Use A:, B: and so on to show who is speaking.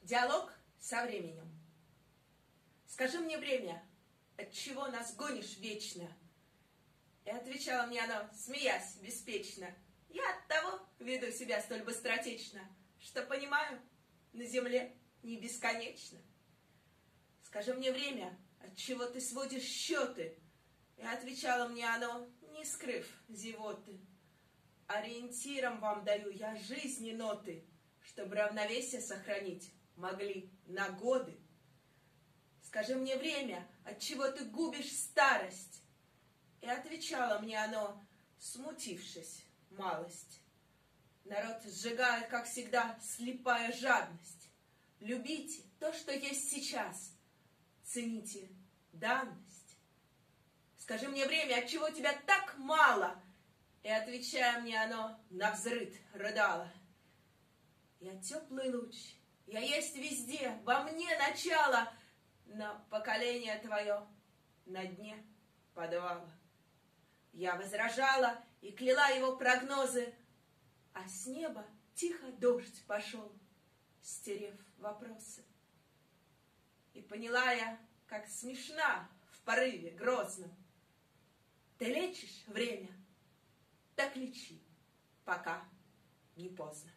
A: Диалог со временем. Скажи мне, время, отчего нас гонишь вечно? И отвечала мне оно, смеясь беспечно: я оттого веду себя столь быстротечно, что понимаю, на земле не бесконечно. Скажи мне, время, отчего ты сводишь счеты? И отвечала мне оно, не скрыв зевоты: ориентиром вам даю я жизни ноты, чтобы равновесие сохранить могли на годы. Скажи мне, время, отчего ты губишь старость? И отвечало мне оно, смутившись малость: народ сжигает, как всегда, слепая жадность. Любите то, что есть сейчас, цените данность. Скажи мне, время, отчего тебя так мало? И отвечая мне оно, навзрыд рыдало: я теплый луч, я есть везде, во мне начало, но поколение твое на дне подвала. Я возражала и кляла его прогнозы, а с неба тихо дождь пошел, стерев вопросы. И поняла я, как смешна в порыве грозном. Ты лечишь время? Так лечи, пока не поздно.